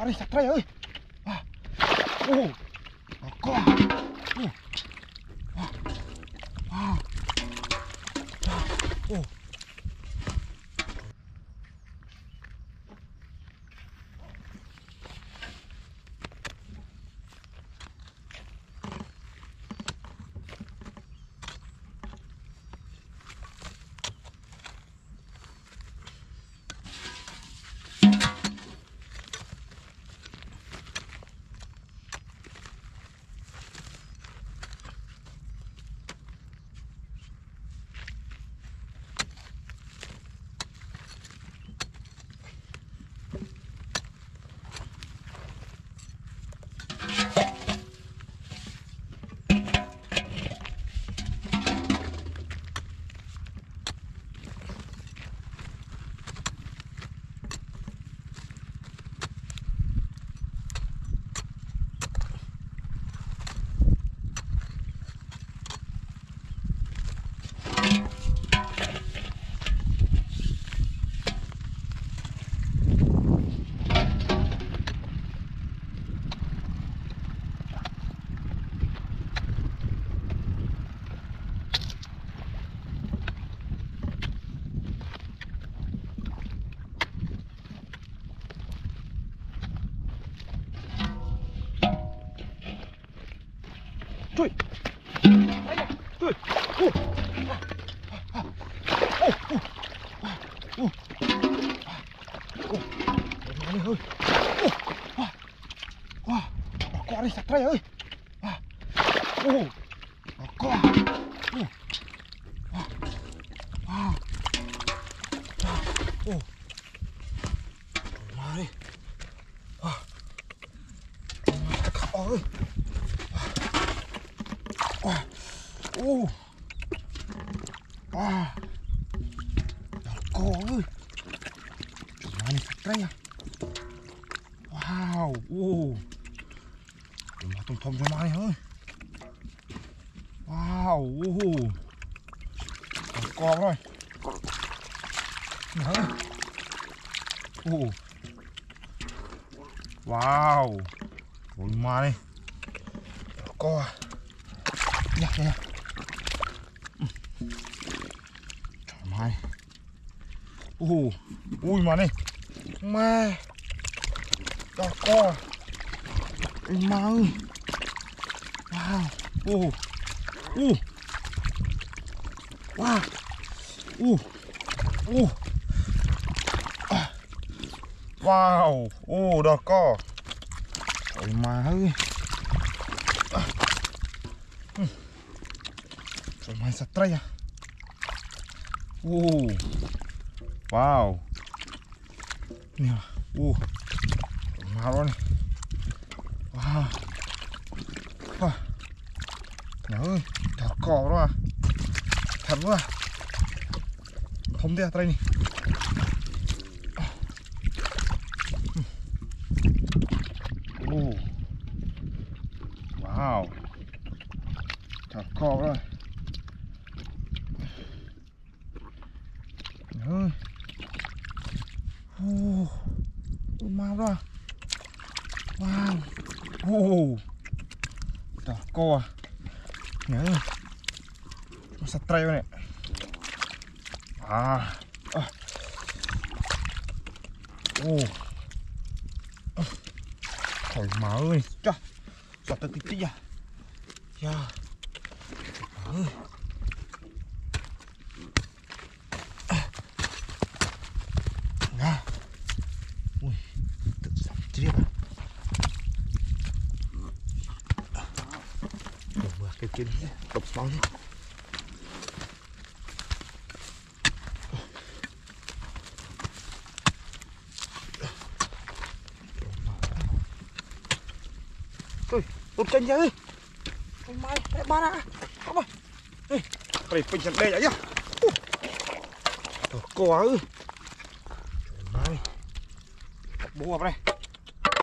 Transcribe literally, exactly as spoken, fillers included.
đi sạch trai ơi. Ô, con. Ô. Trời. Trời. Ô. Ô. Ô. Ô. Mày ơi. Ô. Wow. Con đi sạch trai ơi. Ô. Con. Ô. Wow. Ô. Mày. Ôi. Ô. À. Con ơi. Trời ơi, này sạch trai à. Wow. Ô. Trời mà tôm tôm cho mày ơi. Wow. Ô. Con rồi. Nè. Ô. Wow. Ôi mà đi. Con à. Nha nha. Trời mày. Ui, ui mà này. Má. Đó co. Ôi má ơi. Wow. Ồ. Ồ. Wow. Ồ. Ồ. Wow. Ồ, đó co. Ôi má ơi. Trời mày sạch trai à. Ô. Wow. Nè. Ô. Mà luôn. Wow. Wow. Trời ơi. Thật cò đó à. Thật quá. Không thể trai này. Ô. Wow. Thật cò đó. Ơi. Ô. Ôi mau đó. Wow. Ô. Trời co à. Nhớ. Nó sạch trai này. À. À. Ô. Trời má ơi. Trời. Giọt tới tí tí à. Yeah. Ơi. Ui, tự sạch chết à. Đổ vào cái kia đi, đập xuống đi. Ôi, một chân ơi. Anh mai, hãy ba ra. Không ơi. Ê, phải bình chẳng đây nhá. Trời, cô ơi. Trời mai. Bố vào đây.